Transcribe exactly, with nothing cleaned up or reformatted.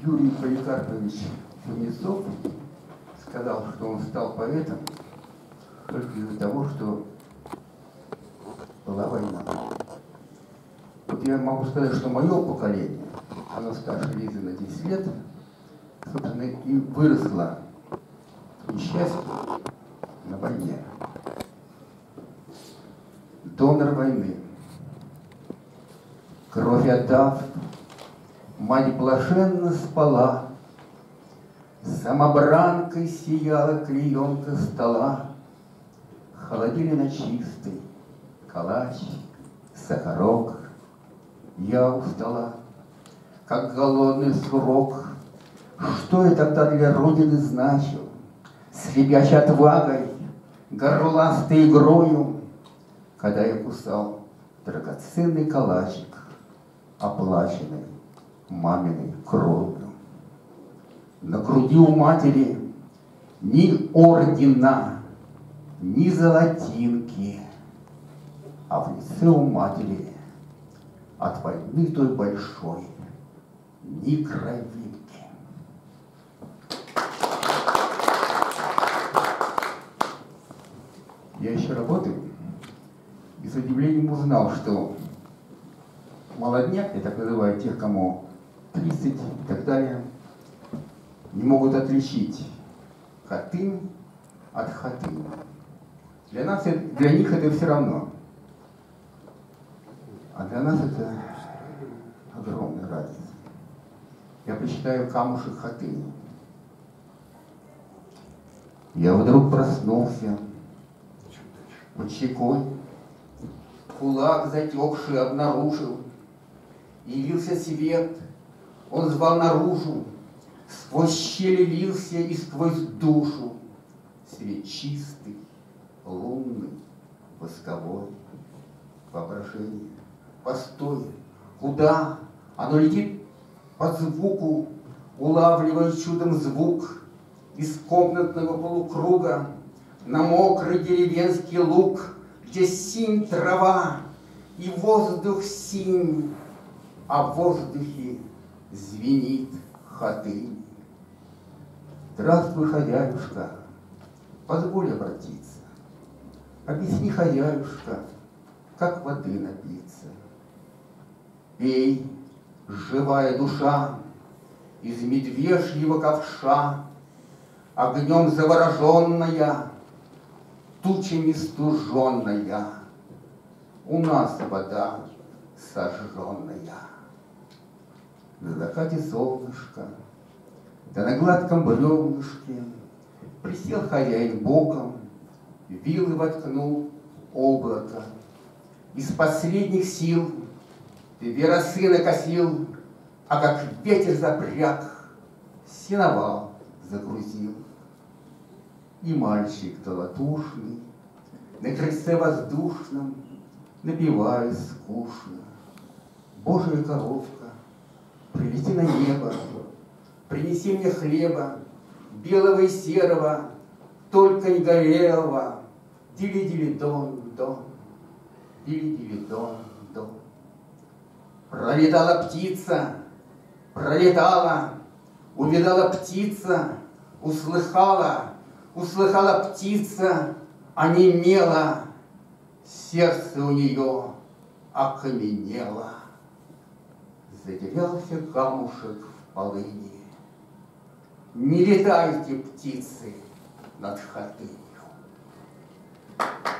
Юрий Поликарпович Кузнецов сказал, что он стал поэтом только из-за того, что была война. Вот я могу сказать, что мое поколение, оно старше Лизы на десять лет, собственно, и выросло в несчастье на войне. Донор войны. Кровь отдав, мать блаженно спала, самобранкой сияла клеенка стола, холодили на чистый калач, сахарок. Я устала, как голодный сурок. Что я тогда для Родины значил? С ребячей отвагой, горластой игрою, когда я кусал драгоценный калачик, оплаченный маминой кровью. На груди у матери ни ордена, ни золотинки, а в лице у матери от войны той большой ни кровинки. Я еще работаю и с удивлением узнал, что молодняк, я так называю тех, кому тридцать и так далее, не могут отличить хатынь от хатынь. Для нас, для них это все равно. А для нас это огромная разница. Я почитаю камушек хатыни. Я вдруг проснулся под щекой, кулак затекший обнаружил. Явился свет, он звал наружу, сквозь щели лился и сквозь душу. Свет чистый, лунный, восковой. Воображение. Постой, куда? Оно летит по звуку, улавливая чудом звук из комнатного полукруга на мокрый деревенский луг, где синь трава и воздух синь, а в воздухе звенит хатынь. Здравствуй, хозяюшка, позволь обратиться. Объясни, хозяюшка, как воды напиться. Пей, живая душа, из медвежьего ковша, огнем завороженная, тучами стуженная. У нас вода сожженная. На закате солнышко, да на гладком бревнышке присел хозяин боком, вилы воткнул облако. Из последних сил две сына косил, а как ветер запряг, сеновал загрузил. И мальчик золотушный на крыльце воздушном напевает скучно: Божия коровка, прилети на небо, принеси мне хлеба, белого и серого, только не горелого. Дили-дили-дон-дон, дили-дили-дон-дон. Пролетала птица, пролетала, увидала птица, услыхала, услыхала птица, онемела, сердце у нее окаменело. Затерялся камушек в полыни. Не летайте, птицы, над хатынью.